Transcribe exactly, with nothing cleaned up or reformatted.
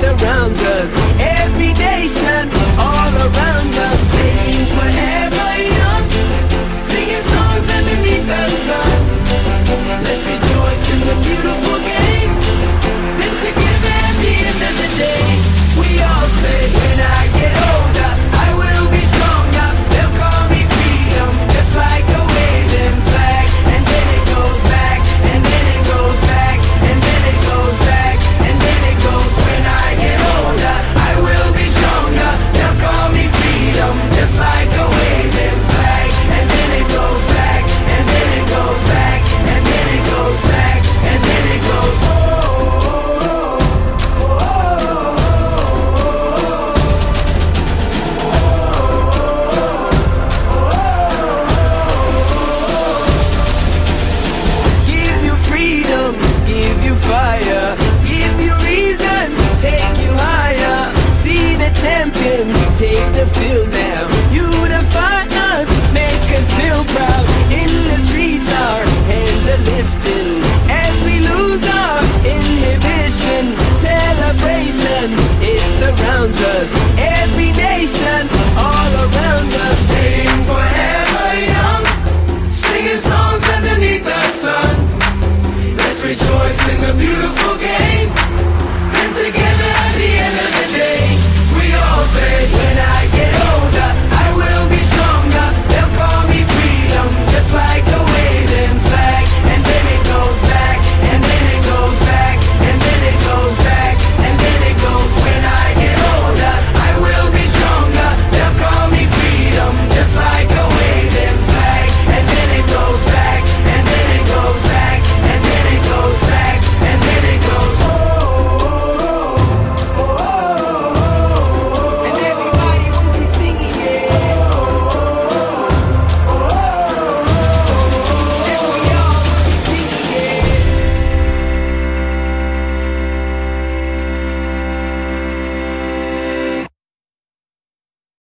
surrounds us. Every nation all around us, sing forever young, singing songs underneath the sun. Let's rejoice in the beautiful game. Then together at the end of the day, we all say, when I get older, I will be stronger. They'll call me freedom, just like a waving flag. And then it goes back, and then it goes back, and then it goes back, and then it goes. When I get older, I will be stronger. They'll call me freedom, just like a waving flag. And then it goes back, and then it goes back, and then it goes back, and then it goes. Oh, oh, oh, oh, give you freedom, give you fire, give you reason, take you higher. See the champions take the field now. Unify us, make us feel proud. In the streets our hands are lifting as we lose our inhibition. Celebration